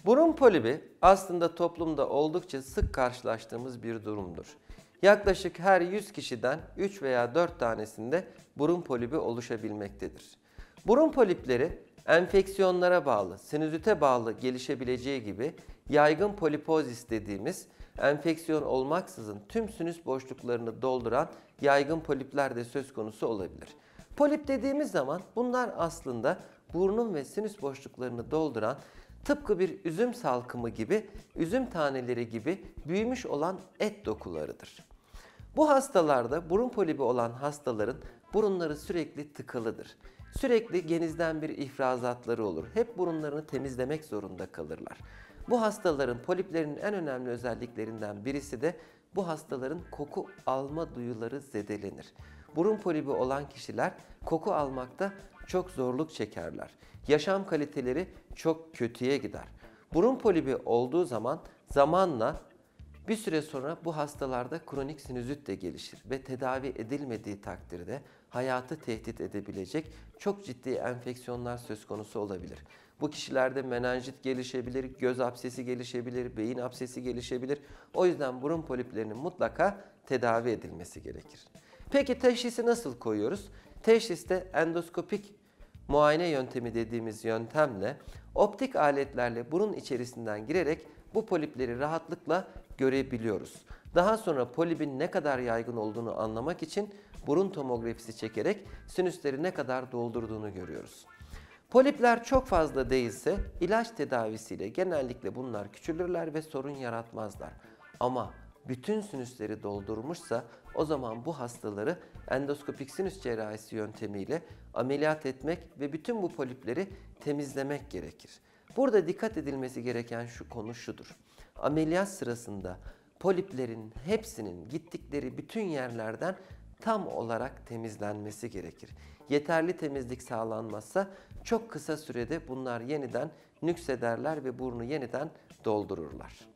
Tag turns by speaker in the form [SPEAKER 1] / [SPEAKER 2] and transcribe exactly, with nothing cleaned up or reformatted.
[SPEAKER 1] Burun polibi aslında toplumda oldukça sık karşılaştığımız bir durumdur. Yaklaşık her yüz kişiden üç veya dört tanesinde burun polibi oluşabilmektedir. Burun polipleri enfeksiyonlara bağlı, sinüzite bağlı gelişebileceği gibi yaygın polipozis dediğimiz enfeksiyon olmaksızın tüm sinüs boşluklarını dolduran yaygın polipler de söz konusu olabilir. Polip dediğimiz zaman bunlar aslında burnun ve sinüs boşluklarını dolduran tıpkı bir üzüm salkımı gibi, üzüm taneleri gibi büyümüş olan et dokularıdır. Bu hastalarda burun polibi olan hastaların burunları sürekli tıkalıdır. Sürekli genizden bir ifrazatları olur. Hep burunlarını temizlemek zorunda kalırlar. Bu hastaların poliplerinin en önemli özelliklerinden birisi de bu hastaların koku alma duyuları zedelenir. Burun polibi olan kişiler koku almakta çok zorluk çekerler. Yaşam kaliteleri çok kötüye gider. Burun polibi olduğu zaman zamanla bir süre sonra bu hastalarda kronik sinüzit de gelişir ve tedavi edilmediği takdirde hayatı tehdit edebilecek çok ciddi enfeksiyonlar söz konusu olabilir. Bu kişilerde menenjit gelişebilir, göz absesi gelişebilir, beyin absesi gelişebilir. O yüzden burun poliplerinin mutlaka tedavi edilmesi gerekir. Peki teşhisi nasıl koyuyoruz? Teşhiste endoskopik muayene yöntemi dediğimiz yöntemle optik aletlerle burun içerisinden girerek bu polipleri rahatlıkla görebiliyoruz. Daha sonra polibin ne kadar yaygın olduğunu anlamak için burun tomografisi çekerek sinüsleri ne kadar doldurduğunu görüyoruz. Polipler çok fazla değilse ilaç tedavisiyle genellikle bunlar küçülürler ve sorun yaratmazlar. Ama bütün sinüsleri doldurmuşsa o zaman bu hastaları endoskopik sinüs cerrahisi yöntemiyle ameliyat etmek ve bütün bu polipleri temizlemek gerekir. Burada dikkat edilmesi gereken şu konu şudur. Ameliyat sırasında poliplerin hepsinin gittikleri bütün yerlerden tam olarak temizlenmesi gerekir. Yeterli temizlik sağlanmazsa çok kısa sürede bunlar yeniden nüksederler ve burnu yeniden doldururlar.